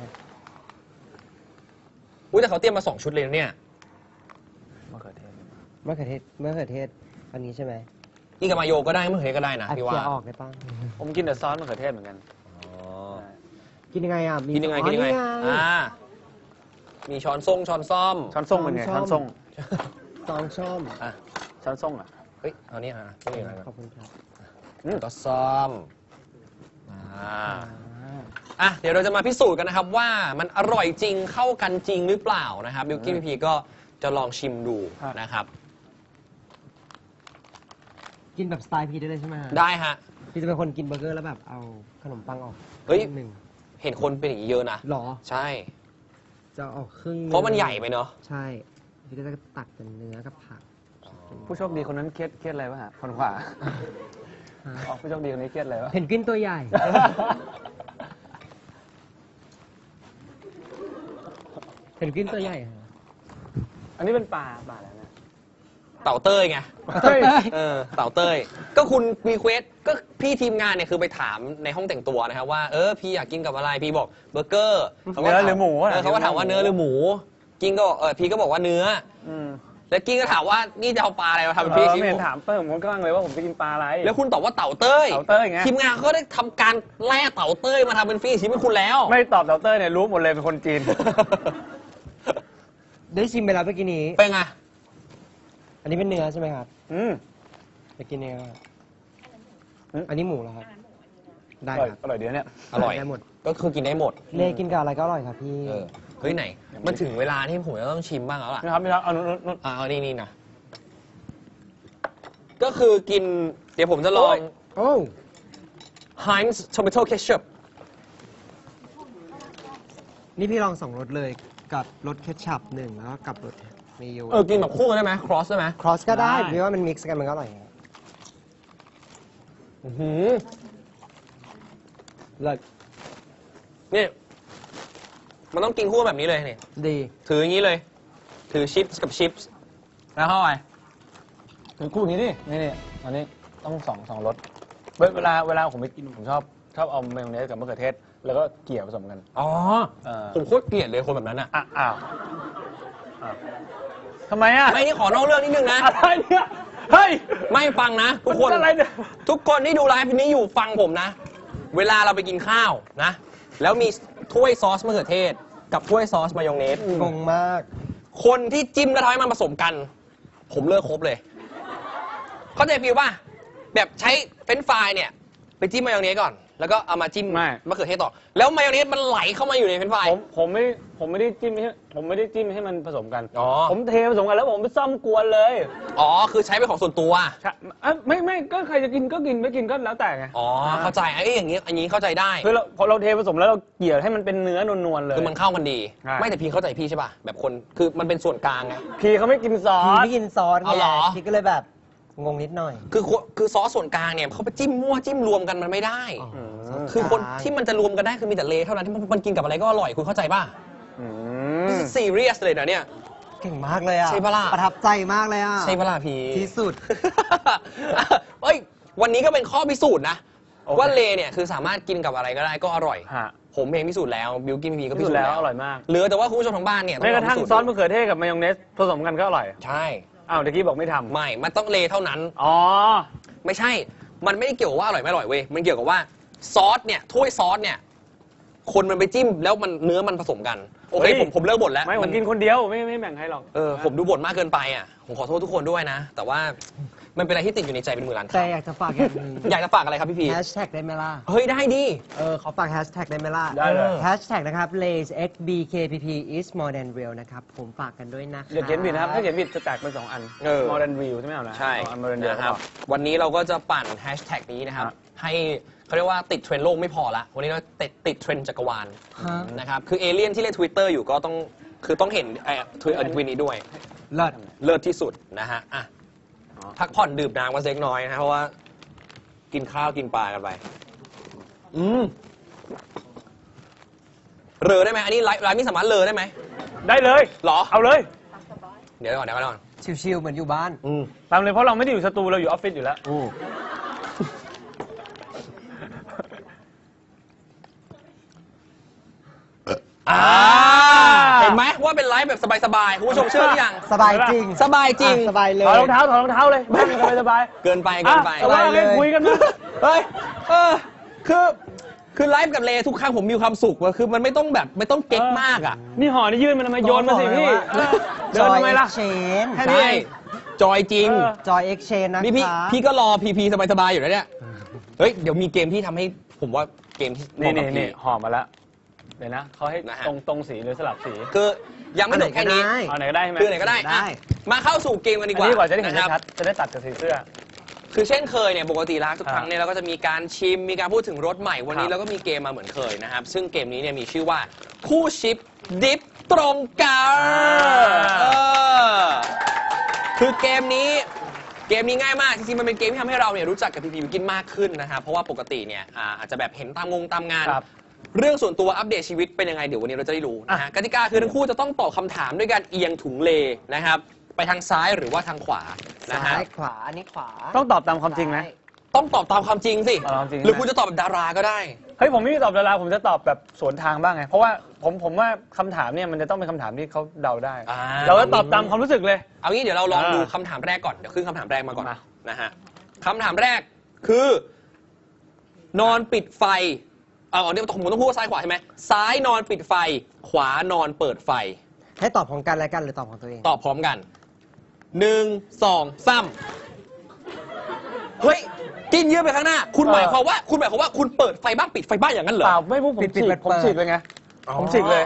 อุ้ยแต่เขาเตรียมมาสองชุดเลยนะเนี่ยมะเขือเทศมะเขือเทศมะเขือเทศอันนี้ใช่ไหมกินกับมาโยก็ได้มะเขือเทศก็ได้นะอัดพี่เคีว่ายออกได้ป่ะผมกินแต่ซอสมะเขือเทศเหมือนกันอ๋อกินยังไงอ่ะมีกินยังไงอ๋อกินยังไงนี่อ่า มีช้อนส้งช้อนซ่อมช้อนส้มเป็นไงช้ช้ออน นส้ส้มมซองช่อมอ่ะช้อนส้มอ่ะเฮ้ย เอานี่อ่ะไม่มีอะไรนะขอบคุณครับอืมก็ซ่อม อ่า อ่ะ เดี๋ยวเราจะมาพิสูจน์กันนะครับว่ามันอร่อยจริงเข้ากันจริงหรือเปล่านะครับบิวกิ้นพีพีก็จะลองชิมดูนะครับกินแบบสไตล์พี่ได้เลยใช่ไหมฮะได้ฮะพี่จะเป็นคนกินเบอร์เกอร์แล้วแบบเอาขนมปังออกเฮ้ยครึ่งหนึ่งเห็นคนเป็นอย่างนี้เยอะนะหรอใช่จะเอาออกครึ่งงเพราะมันใหญ่ไปเนาะใช่พี่ก็จะตัดเป็นเนื้อกับผักผู้โชคดีคนนั้นเครียดเครียดอะไรวะฮะคนขวาอ๋อผู้โชคดีคนนี้เครียดอะไรวะเพนกวินตัวใหญ่ เพนกวินตัวใหญ่ฮะอันนี้เป็นปลาปลาอะไรนะเต่าเต้ยไงเฮ้ยเออ เต่าเต้ย ก็คุณรีเควสก็พี่ทีมงานเนี่ยคือไปถามในห้องแต่งตัวนะครับว่า เออ พี่อยากกินกับอะไร พี่บอกเบอร์เกอร์ขาก็เนื้อถาหรือหมูอะเออเขาก็ถามว่าเนื้อหรือหมู กินก็บอกเออพี่ก็บอกว่าเนื้ออืมแล้วกิ้งก็ถามว่านี่จะเอาปลาอะไรมาทำเป็นเอพี่อชิไม่มเห็นถามเปิ้ลผมก็ลังเลยว่าผมจะกินปลาอะไรแล้วคุณตอบว่าเต่าเต้ยเต่าเต้ยไงทีมงานเขาได้ทำการแล่เต่าเต้ยมาทำเป็นฟี่ชิมให้คุณแล้วไม่ตอบเต่าเต้ยเนี่ยรู้หมดเลยเป็นคนจีนได้ชิมไปแล้วเมื่อกี้นี้เป็นไงอันนี้เป็นเนื้อใช่ไหมครับอืมจะกินเนื้อครับอืมอันนี้หมูเหรอครับ ได้อร่อยครับอร่อยเดียวเนี่ยอร่อยได้หมดก็คือกินได้หมดเลกินกับอะไรก็อร่อยครับพี่เออเฮ้ยไหน มันถึงเวลาที่ผมจะต้องชิมบ้างแล้วล่ะนี่ครับนี่ครับเอานุ่นนุ่นอ่าเอานี่นี่นะก็คือกิน เดี๋ยวผมจะลองโอ้ Heinz Tomato Ketchup นี่พี่ลองสองรสเลยกับรสเคชัพหนึ่งแล้วก็กับรสมียูเออ กินแบบคู่กันได้ไหม cross ได้ไหมครอสก็ได้พี่ว่ามันมิกซ์กันมันก็อร่อยอื้อหือเลิศนี่มันต้องกินคู่แบบนี้เลยนี่ดีถืออย่างนี้เลย ถือชิปส์กับชิปส์แล้วเข้าไปคือคู่นี้ดินี่นี่อันนี้ต้องสองสองรสเวเวลาเวลาผมไปกินผมชอบชอบเอาเมยองเนสกับมะเขือเทศแล้วก็เกี่ยวผสมกันอ๋อเออผมโคตรเกลียดเลยคนแบบนั้นอ่ะอ่ะอ้าวอ้าวทำไมอ่ะไม่นี่ขอนอกเรื่องนิดนึงนะอะไรเนี่ยเฮ้ยไม่ฟังนะ ทุกคนมัอะไรเนี่ยทุกคนที่ดูไลฟ์นี้อยู่ฟังผมนะ เวลาเราไปกินข้าวนะ แล้วมีถ้วยซอสมะเขือเทศ กับถ้วยซอสมายองเนสงงมากคนที่จิ้มแล้วทำให้มันผสมกัน ผมเลิกครบเลย เข้าใจฟีลป่ะ แบบใช้เฟรนช์ฟรายเนี่ย ไปจิ้มมายองเนสก่อน แล้วก็เอามาจิ้มไม่มะเขือเทศต่อ แล้วมายองเนสมันไหลเข้ามาอยู่ในเฟรนช์ฟรายผมผมไม่ผมไม่ได้จิ้มให้ผมไม่ได้จิ้มให้มันผสมกันอ๋อผมเทผสมกันแล้วผมไปซ่อมกวนเลยอ๋อ คือใช้เป็นของส่วนตัวใช่เอ้ยไม่ไม่ก็ใครจะกินก็กินไม่กินก็แล้วแต่ไงอ๋อ เข้าใจไอ้อย่างนี้อันนี้เข้าใจได้คือเราพอเราเทผสมแล้วเราเกี่ยวให้มันเป็นเนื้อนวลๆเลยคือมันเข้ากันดีใช่ไม่แต่พี่เข้าใจพี่ใช่ป่ะ แบบคน คือมันเป็นส่วนกลางไงพี่เขาไม่กินซอพี่สไม่กินซอสเอาเหรอพี่ก็เลยแบบงงนิดหน่อยคือคนคือซอสส่วนกลางเนี่ยเขาไปจิ้มมั่วจิ้มรวมกันมันไม่ได้มคือคนที่มันจะรวมกันได้คือมีแต่เลเท่านั้นที่มันมันกินกับอะไรก็อร่อยคุณเข้าใจป่ะอืมซีเรียสเลยนะเนี่ยเก่งมากเลยอ่ะใช่ปะล่ะประทับใจมากเลยอ่ะใช่ปะล่ะพี่ที่สุดเฮ้ย วันนี้ก็เป็นข้อพิสูจน์นะโอเคว่าเลเนี่ยคือสามารถกินกับอะไรก็ได้ก็อร่อยฮะผมเองพิสูจน์แล้วบิวกินพีก็ที่พิสุสูดจน์แล้แล้ว วอร่อยมากเหลือแต่ว่าคุณผู้ชมทางบ้านเนี่ยแม้กระทั่งพิสูจน์ซอสมะเขือเทศกับมายองเนสผสมกันก็อร่อยใช่อ้าวเมื่อกี้บอกไม่ทำไม่ มันต้องเลเท่านั้นอ๋อไม่ใช่ มันไม่ได้เกี่ยวกับว่าอร่อยไม่อร่อยเว้ย มันเกี่ยวกับว่าซอสเนี่ยถ้วยซอสเนี่ย คนมันไปจิ้มแล้วมันเนื้อมันผสมกัน โอเคเฮ้ยผมผมเลิกบ่นแล้วไม่ผมกินคนเดียวไม่ไม่แบ่งใครหรอกเออผมดูบ่นมากเกินไปอ่ะ ผมขอโทษทุกคนด้วยนะ แต่ว่ามันเป็นอะไรที่ติดอยู่ในใจเป็นมือล้านแต่คำอยากจะฝากอย่างหนึงอยากจะฝากอะไรครับพี่พีแฮชแท็กได้ไหมล่ะเฮ้ยได้ดิเออขอฝากแฮชแท็กได้ไหมล่ะได้เลยแฮชแท็กนะครับ Lays x b k p p is more than real นะครับ ผมฝากกันด้วยนะครับอย่าเขียนผิดนะครับ ถ้าเขียนผิดจะแตกเป็นสองอันเออ modern view ใช่ไหมเอานะใช่เอาอัน modern view นะครับ วันนี้เราก็จะปั่นแฮชแท็กนี้นะครับครับให้เขาเรียกว่าติดเทรนด์โลกไม่พอละ วันนี้เราติดติดเทรนด์จักรวาลฮะนะครับ คือเอเลี่ยนที่เล่น Twitter อยู่ก็ต้อง คือต้องเห็นไอ้ทวิตทวิตนี้ด้วยเลิศเลิศที่สุดนะฮะ อ่ะ พักผ่อนดื่มน้ำมาเล็กน้อยนะเพราะว่า กินข้าวกินปลากันไป อืมเลอได้ไหม อันนี้ไลฟ์ไลฟ์ไม่สามารถเลอได้ไหมได้เลยหรอเอาเลยเดี๋ยวก่อนเดี๋ยวก่อนชิวๆเหมือนอยู่บ้านอืมตามเลยเพราะเราไม่ได้อยู่สตูเราอยู่ออฟฟิศอยู่แล้วอืออ่าเห็นไหมว่าเป็นไลฟ์แบบสบายๆ คุณผู้ชมเชื่อหรือยังสบายจริงสบายจริงอ่ะสบายเลยถอดรองเท้าถอดรองเท้าเลยบ้างสบายสบายเกินไปเกินไปอ่ะแต่ว่าสบายเลยเล่นคุยกันนะเฮ้ย เออ คือ คือไลฟ์กับเลทุกครั้งผมมีความสุขว่ะคือมันไม่ต้องแบบไม่ต้องเก๊กมากอ่ะนี่ห่อนี่ยื่นมันทำไมโยนมาสิพี่เออเดินทำไมล่ะเชนแค่นี้ใช่ จอยจริงเออจอยเอ็กเชนนะคะนี่พี่พี่ก็รอพีพีสบายๆอยู่นะเนี่ย เฮ้ย เดี๋ยวมีเกมที่ทำให้ผมว่าเกมที่เหนี่มาะกับนี่พี่นี่ห่อมาแล้วเดี๋ยวนะเขาให้นะฮะตรงตรงสีหรือสลับสีคือยังไม่จบแค่นี้เอาไหนก็ได้ใช่ไหมคือไหนก็ได้ได้อ่ะมาเข้าสู่เกมกันดีอักนว่านี้กว่าจะได้เห็นนะครับชัดๆจะได้ตัดกับสีเสื้อคือเช่นเคยเนี่ยปกติแล้วทุกครั้งครับเนี่ยเราก็จะมีการชิมมีการพูดถึงรสใหม่วันนี้ครับเราก็มีเกมมาเหมือนเคยนะครับ ซึ่งเกมนี้เนี่ยมีชื่อว่าคู่ชิปดิฟตรงกันเออคือเกมนี้เกมนี้ง่ายมากจริงๆมันเป็นเกมที่ทำให้เราเนี่ยรู้จักกับพีพีวิกินมากขึ้นนะครับเพราะว่าปกติเนี่ยอ่าอาจจะแบบเห็นตามงงตามงานครับเรื่องส่วนตัวอัปเดตชีวิตเป็นยังไงเดี๋ยววันนี้เราจะได้รู้นะฮะกติกาคือทั้งคู่จะต้องตอบคำถามด้วยการเอียงถุงเลนะครับไปทางซ้ายหรือว่าทางขวานะฮะซ้ายขวาอันนี้ขวาต้องตอบตามความจริงไหมซ้ายต้องตอบตามความจริงสิตอบตามความจริงหรือใช่ไหมคุณจะตอบแบบดาราก็ได้เฮ้ยผมไม่ได้ตอบดาราผมจะตอบแบบสวนทางบ้างไง เพราะว่าผมผมว่าคำถามเนี่ยมันจะต้องเป็นคำถามที่เขาเดาได้อ่าเราก็ตอบตามความรู้สึกเลยเอางี้เดี๋ยวเราลองอ่าดูคำถามแรกก่อน เดี๋ยวขึ้นคำถามแรกมาก่อนมานะฮะคำถามแรกคือ นอนปิดไฟเออเนี่ยผมต้องพูดว่าซ้ายขวาใช่ไหมซ้ายนอนปิดไฟ ขวานอนเปิดไฟให้ตอบของกันและกันหรือตอบของตัวเองตอบพร้อมกันหนึ่งสองสามเฮ้ยกินเยอะไปข้างหน้า คุณหมายความว่าคุณหมายความว่าคุณเปิดไฟบ้างปิดไฟบ้างอย่างนั้นเหรอเปล่าไม่พูดผมปิดปิดฉีเปิกดผมฉีกเลยไง ผมฉีกเลย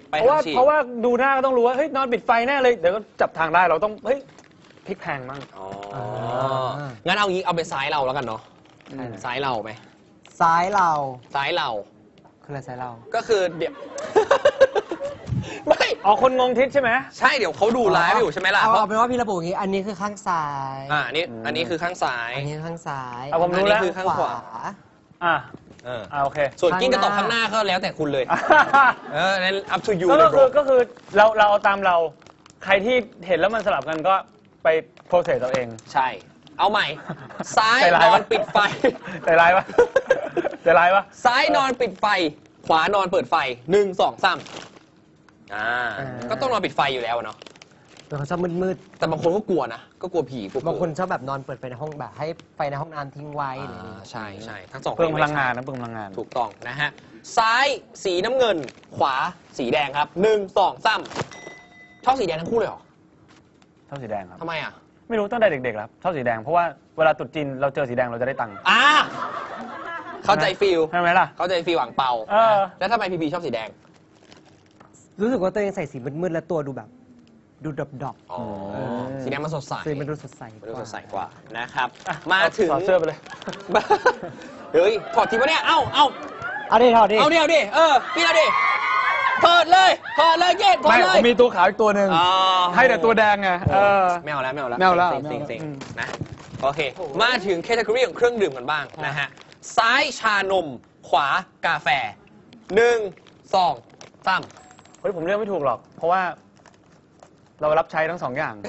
ไปเพราะว่าทางฉีกเพราะว่าดูหน้าก็ต้องรู้ว่าเฮ้ยนอนปิดไฟแน่เลยเดี๋ยวก็จับทางได้เราต้องเฮ้ยพลิกแพงมั่งอ๋องั้นเอางี้เอาเป็นซ้ายเราแล้วกันเนาะอืมซ้ายเราไหมซ้ายเราซ้ายเราคืออะไรซ้ายเราก็คือเดี๋ยว ไม่อ๋อคนงงทิศใช่ไหมใช่เดี๋ยวเขาดูไลฟ์อยู่ใช่ไหมล่ะเอาเพราะเอาเป็นว่าพี่ระบุอย่างงี้ อันนี้คือข้างซ้ายอ่าอันนี้อันนี้คือข้างซ้ายอันนี้ข้างซ้ายเอาผมรู้แล้วอันนี้คือข้างขวาอ่ะเอออ่าโอเคส่วนกิ้งจะตอบข้างหน้าก็แล้วแต่คุณเลย เออนั่น up to you ก็เลยคือ bro ก็คือเราเราเอาตามเราใครที่เห็นแล้วมันสลับกันก็ไปโปรเซสตัวเองใช่ เอาใหม่ ซ้ายใจร้ายนอปะนปิดไฟใจร้ายปะใจร้ายปะซ้ายนอนปิดไฟ ขวานอนเปิดไฟหนึ่งสองสามอ่า ก็ต้องนอนปิดไฟอยู่แล้วอะเนาะแต่เขาชอบมืดแต่บางคนก็กลัวนะ ก็กลัวผีกลัวๆบางคนชอบแบบนอนเปิดไฟในห้องแบบ ให้ไฟในห้องน้ำทิ้งไว้หรืออะไรอ่าอย่างเงี้ยใช่ใช่ทั้งสองเปลืองคพไม่ลังงานใช่นะเปลืองพลังงานถูกต้องนะฮะ ซ้ายสีน้ำเงิน ขวาสีแดงครับหนึ่งสองสามชอบสีแดงทั้งคู่เลยเหรอชอบสีแดงครับทำไมอ่ะไม่รู้ตั้งแต่เด็กๆแล้วชอบสีแดงเพราะว่าเวลาตรุษจีนเราเจอสีแดงเราจะได้ตังค์อ่าเข้าใจฟิลใช่ไหมล่ะเข้าใจฟิลหวังเปาเออแล้วทำไมพีพีชอบสีแดงรู้สึกว่าตัวเองใส่สีมืดๆแล้วตัวดูแบบ ดูดอกอ๋อเออสีแดงมันสดใสๆสีมันดูสดใสมันดูสดใสกว่านะครับ มาเอถึงถอดเสื้อไปเลยเฮ้ย ถอดทีวะเนี่ย เอ้าเอ้าเอาดิถอดดิเอาเดียวดิ เออ พี่เอาดิ ถอดเลย ถอดเลยเกดถอดไม่เลผยมมีตัวขาวอีกตัวหนึ่งอ๋อให้แต่ตัวแดงไงเออไม่เอาแล้วไม่เอาแล้วไม่เอาแล้วสิงไม่สิเอางสิงอืมนะ โอเค มาถึงแคตตากรีของเครื่องดื่มกันบ้างนะฮะ ซ้ายชานม ขวากาแฟหนึ่งสองสามเฮ้ยผมเลือกไม่ถูกหรอก เพราะว่า เรารับใช้ทั้งสองอย่าง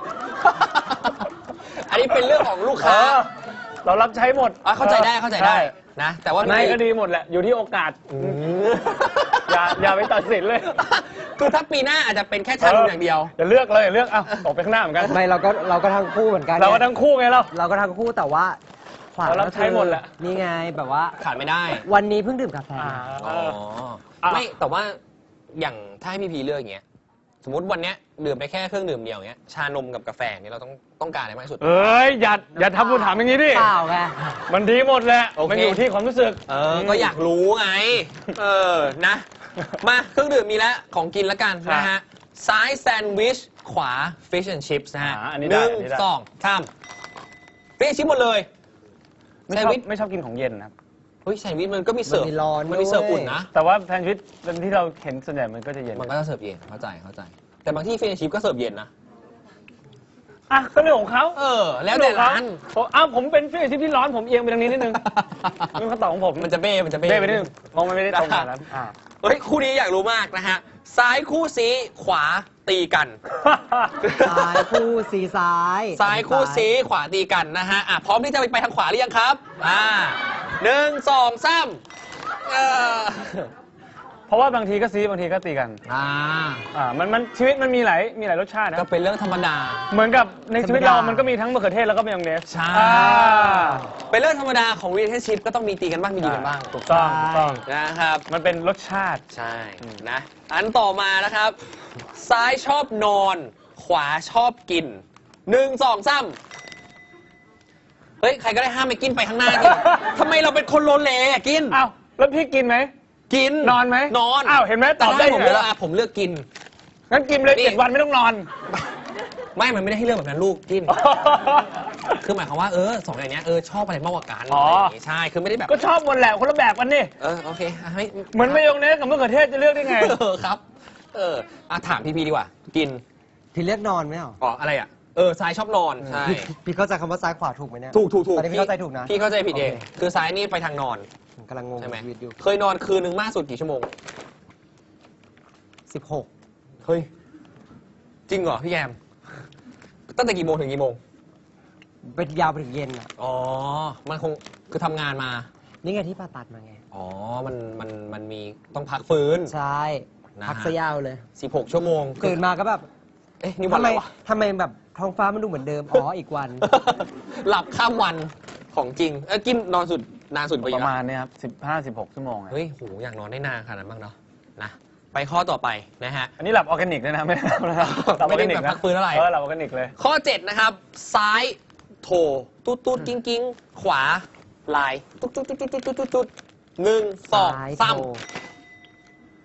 อันนี้เป็นเรื่องของลูกเอค้าอเรารับใช้หมดอ่ะเข้าใจได้เข้าใจได้ช่นะ แต่ว่าไม่ก็ดีหมดแหละ อยู่ที่โอกาสอืมอย่าอย่าไปตัดสินเลยคือถ้าปีหน้าอาจจะเป็นแค่ชานมอย่างเดียวอย่าเลือกเลยอย่าเลือกเอ้าออกไปข้างหน้าเหมือนกันไม่เราก็เราก็ทั้งคู่เหมือนกันเราก็ทั้งคู่ไงเราเราก็ทั้งคู่แต่ว่าขวาเรารับใช้หมดแหละนี่ไงแบบว่าขาดไม่ได้วันนี้เพิ่งดื่มกาแฟอ่าอ๋ออ่ะไม่แต่ว่าอย่างถ้าให้พี่พีเลือกอย่างเงี้ย สมมติวันเนี้ยดื่มไปแค่เครื่องดื่มเดียวอย่างเงี้ย ชานมกับกาแฟเนี่ยเราต้องต้องการอะไรมากที่สุดเอ้ยอย่าอย่าทำคำถามอย่างนี้ดิเปล่าไงมันดีหมดแหละโอเคมันอยู่ที่ความรู้สึกเออ ก็อยากรู้ไง เออ นะ มาเครื่องดื่มมีแล้ว ของกินแล้วกันนะฮะ ซ้ายแซนด์วิช ขวา fish and chips นะฮะอ่าอันนี้หได้นึ่งอันนี้ได้สองสาม fish and chips หมดเลยไม่แซชนอบด์วิชไม่ชอบกินของเย็นครับเฮ้ยแซนด์วิชมันก็มีเสิร์ฟมันมีร้อนมันมีเสิร์ฟด้วยอุ่นนะแต่ว่าแซนด์วิชเป็นที่เราเห็นส่วนใหญ่มันก็จะเย็นมันก็จะเสิร์ฟเย็น เข้าใจ เข้าใจ แต่บางที่ฟิชแอนด์ชิพก็เสิร์ฟเย็นนะอ่ะก็เรื่องของเขาเออ แล้วแต่ร้านผมอ้าวผมเป็นฟิลที่ร้อนผมเอียงไปทางนี้นิดนึงนี่คำตอบของผมมันจะเบ้ มันจะเบ้เบ้ไปนิดนึงมองมันไม่ได้ตรงกันแล้วอ่าเฮ้ย คู่นี้อยากรู้มากนะฮะ ซ้ายคู่ซีขวาตีกันซ้ายคู่สีซ้ายซ้ายคู่ซีขวาตีกันนะฮะ อ่ะ พร้อมที่จะไปทางขวาหรือยังครับ อ่าหนึ่งสองสามเออเพราะว่าบางทีก็ซีบางทีก็ตีกันอ่าอ่ามันมันชีวิตมันมีหลายมีหลายรสชาตินะก็เป็นเรื่องธรรมดาเหมือนกับในชีวิตเรามันก็มีทั้งมะเขือเทศแล้วก็มายองเนสใช่อ่าเป็นเรื่องธรรมดาของ relationship ก็ต้องมีตีกันบ้าง มีดีกันบ้างถูกต้องถูกต้องนะครับมันเป็นรสชาติใช่ นะ อันต่อมานะครับ ซ้ายชอบนอน ขวาชอบกินหนึ่งสองสามเฮ้ย ใครก็ได้ห้ามไปกินไปข้างหน้า กิน ทำไมเราเป็นคนโลเลอะกินอ้าวแล้วพี่กินไหมกินนอนไหมนอนอ้าวเห็นไหมตอบได้แต่ถ้าผมยังไงเลือกล่ะอะผมเลือกกินงั้นกินเลยนี่เจ็ดวันไม่ต้องนอนไม่ มันไม่ได้ให้เลือกแบบนั้นลูกกิน คือหมายความว่าเออสองอย่างเนี้ยเออชอบอะไรมากกว่ากันอ๋อออะไรอย่างงี้ใช่ คือไม่ได้แบบก็ชอบหมดแหละคนละแบบกันนี่เออโอเคอ่ะไม่เหมือนมายองเนสกับมะเขือเทศจะเลือกได้ไงเออครับ เอออ่ะถามพี่พีดีกว่า กินพี่เลือกนอนไหมเหรออ๋ออะไรอ่ะ เออซ้ายชอบนอน ใช่พี่พี่เข้าใจคำว่าซ้ายขวาถูกไหมเนี่ยถูกถูกถูกตอนนี้พี่เข้าใจถูกนะพี่เข้าใจผิดเองโอเคคือซ้ายนี่ไปทางนอนผมกำลังงงใช่ไหมชีวิตอยู่เคยนอนคืนนึงมากสุดกี่ชั่วโมงสิบหกเฮ้ย จริงเหรอพี่แยม ตั้งแต่กี่โมงถึงกี่โมงเป็นยาวไปถึงเย็นอ่ะอ๋อ มันคงคือทำงานมานี่ไงที่ผ่าตัดมาไงอ๋อ มันมันมันมีต้องพักฟื้นใช่นะฮะพักซะยาวเลยสิบหกชั่วโมงตื่นมาก็แบบเอ๊ะ นี่วันทำอะไมไรวะทำไมแบบท้องฟ้ามันดูเหมือนเดิม อ๋อ อีกวันหลับข้ามวันของจริง เออกินนอนสุดนานสุดไปปอีกระแล้วมาณเนี้ยครับสิบห้าสิบหกชั่วโมงอะเฮ้ยโหอยากนอนได้นานขนาดนั้นบ้างเนาะ นะ ไปข้อต่อไปนะฮะอันนี้หลับออร์แกนิกด้วยนะไม่ได้หลับนะครับหลับออร์แกนิกไม่ได้แบบพันะกฟื้นอะไรเออหลับออร์แกนิกเลยข้อเจ็ดนะครับ ซ้ายโทรตุ๊ดตุ๊ดกิ้งกิ้งขวาลายตุ๊ดตุ๊ดตุ๊ดตุ๊ดตุ๊ดตุ๊ดตุ๊ดหนึ่งสองซ้ายสามโทร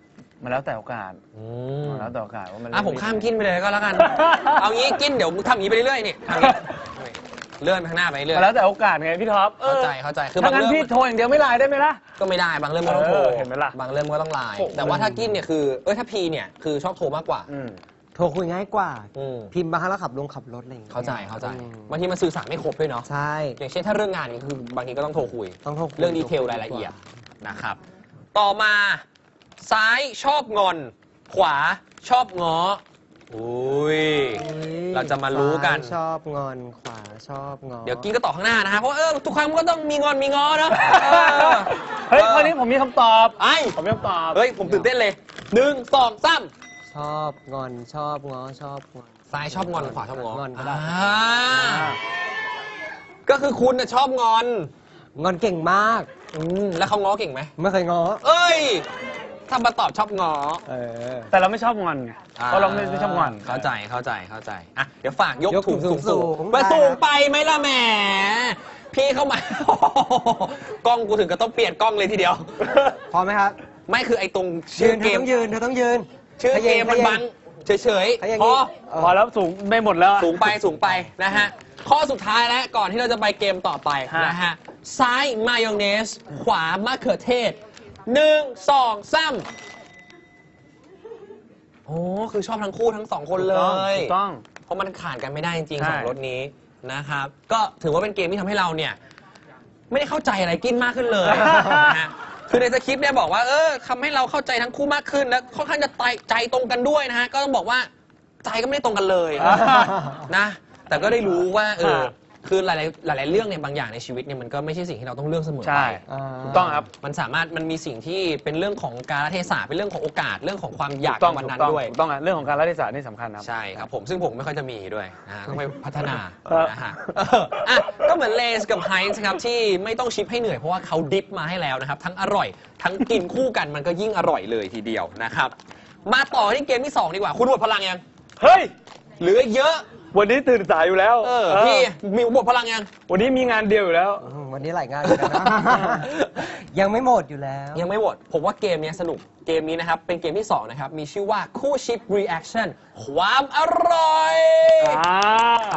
มันแล้วแต่โอกาสอืมมันแล้วแต่โอกาสว่ามันอ่ะผมข้ามกินไปเลยก็แล้วกัน เอางี้กินเดี๋ยวทำอย่างนี้ไปเรื่อยๆนี่ทำอย่างนี้เลื่อนไปข้างหน้าไปเรื่อยมันแล้วแต่โอกาสไงพี่ท็อปเข้าใจเข้าใจคือถ้าบางงั้นเรื่องพี่โทรอย่างเดียวไม่ไลน์ได้ไหมล่ะก็ไม่ได้บางเรื่องก็ต้องโทรเออเห็นไหมล่ะบางเรื่องก็ต้องไลน์โอ้โหแต่ว่าถ้ากินเนี่ยคือเอ้ยถ้าพีเนี่ยคือชอบโทรมากกว่าอืมโทรคุยง่ายกว่าอืมพิมพ์มาให้เราขับลงขับรถอะไรอย่างเงี้ยเข้าใจเข้าใจอืมบางทีมันสื่อสารไม่ครบด้วยเนาะใช่อย่างเช่นถ้าเรื่องงานนี่คือบางทีก็ต้องโทรคุยต้องโทรคุยเรื่องดีเทลรายละเอียดนะครับ ต่อมาซ้ายชอบงอน ขวาชอบง้ออุ้ย เราจะมารู้กันซ้ยชอบงอนขวาชอบงอเดี๋ยวกินก็ต่อข้างหน้านะฮะเพราะว่าเออทุกครั้งมันก็ต้องมีงอนมีง้อเนอะเออเฮ้ยคราวนี้ผมมีคำตอบไอ้ผมมีคำตอบเฮ้ยผมตื่นเต้นเลยหนึ่งสองสามชอบงอนชอบงอชอบงอนซ้ายชอบงอนขวาชอบงองอนก็ได้อ่าก็คือคุณน่ะชอบงอนงอนเก่งมากอืมแล้วเขาง้อเก่งไหมไม่เคยง้อเอ้ยถ้ามาตอบชอบง้อเออแต่เราไม่ชอบงอนไงเพราะเราไม่ไม่ชอบงอนเข้าใจเข้าใจเข้าใจอ่ะเดี๋ยวฝากยกยกถุงถุสูงงสูสูงงได้มาสูงไปไหมล่ะแหมพี่เข้ามา กล้องกูถึงก็ต้องเปลี่ยนกล้องเลยทีเดียวพร้อมไหมครับไม่คือไอ้ตรงยืชื่อนเธเกอมต้องยืนเธอต้องยืนชื่อเกมมันขยิบังเฉยขยิงๆพอเออพอแล้วสูงไม่หมดแล้วอะสูงไปสูงไปนะฮะ ข้อสุดท้ายแล้วก่อนที่เราจะไปเกมต่อไปฮะนะฮะ ซ้ายมายองเนส ขวามะเขือเทศหนึ่งสองสามโอ้คือชอบทั้งคู่ทั้งสองคนเลยถูกต้องเพราะมันขาดกันไม่ได้จริงๆใช่สองรสนี้นะครับ ก็ถือว่าเป็นเกมที่ทำให้เราเนี่ย ไม่ได้เข้าใจอะไรกินมากขึ้นเลยนะฮะคือในสคริปต์เนี่ยบอกว่าเออทำให้เราเข้าใจทั้งคู่มากขึ้นและค่อนข้างจะใจตรงกันด้วยนะฮะก็ต้องบอกว่าใจก็ไม่ได้ตรงกันเลยนะ แต่ก็ได้รู้ว่าเออคือหลายๆหลายๆเรื่องเนี่ยบางอย่างในชีวิตเนี่ยมันก็ไม่ใช่สิ่งที่เราต้องเลือกเสมอใช่ไปถูกต้องครับมันสามารถมันมีสิ่งที่เป็นเรื่องของกาลเทศะเป็นเรื่องของโอกาสเรื่องของความอยากถูกต้องในวันนั้นถูกต้องด้วยถูกต้องอะเรื่องของการรัฐศาสตร์นี่สำคัญนะครับใช่ครับผมซึ่งผมไม่ค่อยจะมีด้วยนะฮะต้องไปพัฒนาเออนะฮะเอออ่ะก็เหมือนเลสกับไฮน์ครับที่ไม่ต้องชิปให้เหนื่อยเพราะว่าเขาดิฟมาให้แล้วนะครับ ทั้งอร่อย ทั้งกินคู่กันมันก็ยิ่งอร่อยเลยทีเดียวนะครับ มาต่อที่เกมที่สองดีกว่าคุณหมดพลังยังเฮ้ยเหลือเยอะวันนี้ตื่นสายอยู่แล้วเออพี่มีหมดพลังยังวันนี้มีงานเดียวอยู่แล้วอืมวันนี้หลายงานอยู่นะ ยังไม่หมดอยู่แล้วยังไม่หมด ผมว่าเกมนี้สนุก เกมนี้นะครับ เป็นเกมที่สองนะครับ มีชื่อว่าคู่ชิป reaction ความอร่อยอ่า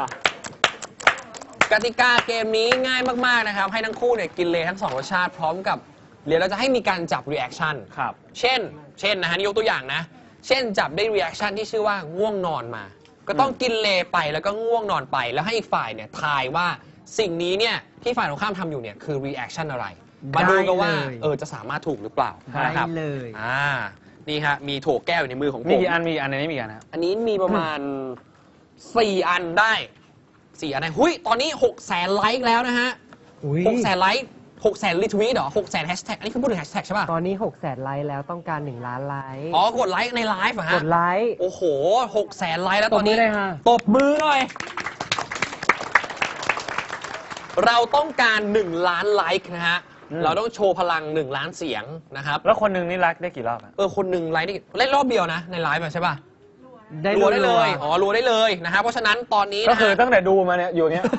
กติกาเกมนี้ง่ายมากๆนะครับ ให้ทั้งคู่เนี่ยกินเลยทั้งสองรสชาติพร้อมกับเดี๋ยวเราจะให้มีการจับ reaction ครับเช่น เช่นนะฮะนี่ยกตัวอย่างนะ เช่นจับได้ reaction ที่ชื่อว่าง่วงนอนมา ก็ต้องกินเลไปแล้วก็ง่วงนอนไป แล้วให้อีกฝ่ายเนี่ยทายว่าสิ่งนี้เนี่ยที่ฝ่ายตรงข้ามทำอยู่เนี่ยคือ reaction อะไร มาดูกันว่าได้เลยเออจะสามารถถูกหรือเปล่าได้นะครับเลยอ่านี่ฮะมีโถแก้วอยู่ในมือของผมมีกี่อันมีกี่อันในนี้มีกี่อันครับอันนี้มีประมาณ สี่ อันได้สี่อันได้หุยตอนนี้หกแสนไลค์แล้วนะฮะอุ๊ยหกแสนไลค์หกแสนรีทวีตเหรอหกแสนแฮชแท็กอันนี้คือพูดถึงแฮชแท็กใช่ป่ะตอนนี้หกแสนไลค์แล้วต้องการหนึ่งล้านไลค์อ๋อกดไลค์ในไลฟ์เหรอฮะกดไลค์โอ้โหหกแสนไลค์แล้วตตบอนมืนี้อเลยฮะตบมือหน่อย เราต้องการหนึ่งล้านไลค์นะฮะอืมเราต้องโชว์พลังหนึ่งล้านเสียงนะครับแล้วคนหนึ่งนี่รักได้กี่รอบอะเออคนหนึ่งไลค์ได้เล่นรอบเดียวนะในไลฟ์อะใช่ป่ะได้รัวได้เลยๆอ๋อรัวได้เลยนะฮะเพราะฉะนั้นตอนนี้ก็นะคือฮะตั้งแต่ดูมาเนี่ยอยู่เนี้ย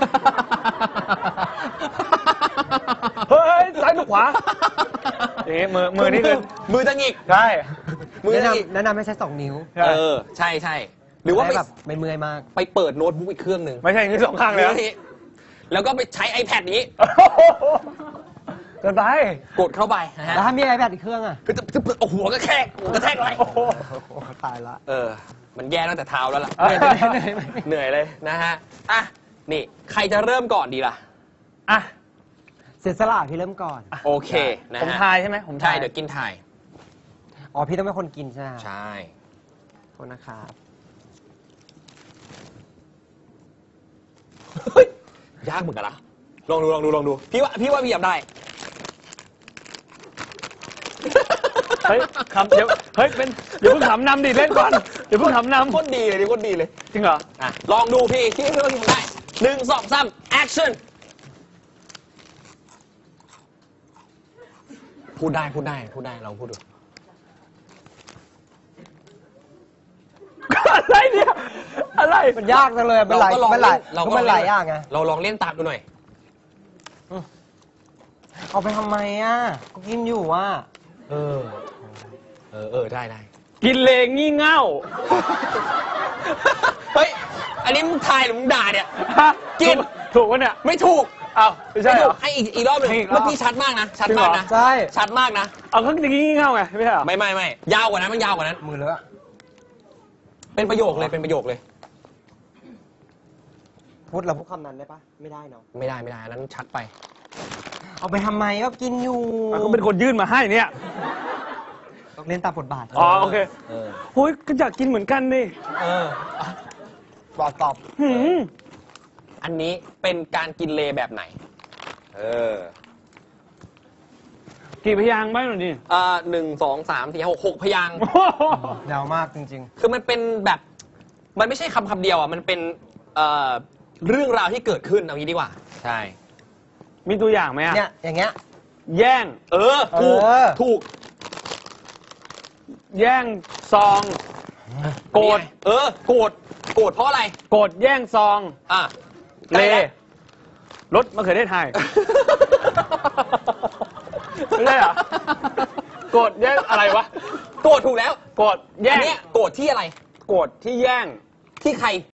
เฮ้ยซ้ายหรือขวาอย่างงี้มือมือนี่คือมือจะหงิกใช่มือแนะจะหงิกนำแนะนำให้ใช้สองนิ้วใช่เออ ใช่ใช่หรือว่าไปได้แบบไม่เมื่อยมากไปเปิดโน้ตบุ๊กอีกเครื่องหนึ่งไม่ใช่อย่างนี้สองข้างเลยอะแล้วก็ไปใช้ iPad นี้เกินไปกดเข้าไปนะฮะแล้วถ้ามี iPad อีกเครื่องอ่ะคือจะจะโอ้โหหัวก็แคกหัวก็แทกอะไรโอ้โหโอ้โหตายละเออ มันแย่ตั้งแต่เท้าแล้วล่ะเออเหนื่อยเลยนะฮะอ่ะนี่ใครจะเริ่มก่อนดีล่ะอ่ะเสียสละพี่เริ่มก่อนโอเคนะผมฮะทายใช่ไหมผมทาใช่ยเดี๋ยวกินถ่ายอ๋อ พี่ต้องเป็นคนกินใช่ไหมครับใช่โทษนะครับเฮ้ยยากเหมือนกันนะลองดูลองดูลองดูพี่ว่าพี่ว่าพี่ทำได้เฮ้ยคำเดี๋ยวเฮ้ยเป็นอย่าเพิ่งขำนำดิเล่นก่อนอย่าเพิ่งขำนโคตรดีเลยดิโคตรดีเลยำจริงเหรออ่ะลองดูพี่คิดว่าพี่ว่าพี่ทำได้หนึ่งสองสาม action พูดได้พูดได้พูดได้ลองพูดดูอะไรเนี่ยอะไรมันยากจังเลยมันหลายเราก็ลองมันหลายเล่นเราก็มันหลายอย่างไงเราลองเล่นตามดูหน่อยเอาไปทำไมอ่ะ ก็กินอยู่อ่ะเออ เออเออได้ได้กินเลงี่เง่าเฮ้ย อันนี้มึงทายหรือมึงด่าเนี่ยฮะกินถูกปะเนี่ยไม่ถูกอ้าวไม่ใช่ไม่เหรถูอกให้อีกอีกรอบหนึ่งให้อีกรอบเมื่อกี้ชัดมากนะ ชัดมากนะใช่ชัดมากนะเอาก็งี่เง่าไงไม่ใช่เหรอไม่ไม่ไม่ยาวกว่านั้นมันยาวกว่านั้นมือเลอะเป็นประโยคเลยเป็นประโยคเลยพูดเราพูดคำนั้นได้ปะไม่ได้เนาะไม่ได้ไม่ได้อันนั้นชัดไปเอาไปทำไมก็กินอยู่อ่ะก็เป็นคนยื่นมาให้เนี่ยต้องเล่นตามบทบาทอ๋อโอเคเออโอ้ยก็อยากกินเหมือนกันนี่เออตอบตอบหืมอันนี้เป็นการกินเลแบบไหน เออกี่พยางค์บ้างหน่อยดิอ่าหนึ่งสองสามสี่หกหกพยางค์ยาวมากจริงคือมันเป็นแบบ มันไม่ใช่คำคำเดียวอ่ะ มันเป็นเอ่อเรื่องราวที่เกิดขึ้นเอางี้ดีกว่า ใช่มีตัวอย่างไหมๆอ่ะเนี่ยอย่างเงี้ยแย่งเออ ถูกเออถูกแย่งซอง โกรธเออ โกรธ โกรธเพราะอะไรโกรธแย่งซองอ่ะเลใกล้แวรถมะเขือเทศไทย ไม่ใช่เหรอ โกรธแย่งอะไรวะโกรธถูกแล้วโกรธแย่อันงเนี้ยโกรธที่อะไรโกรธที่แย่งที่ใคร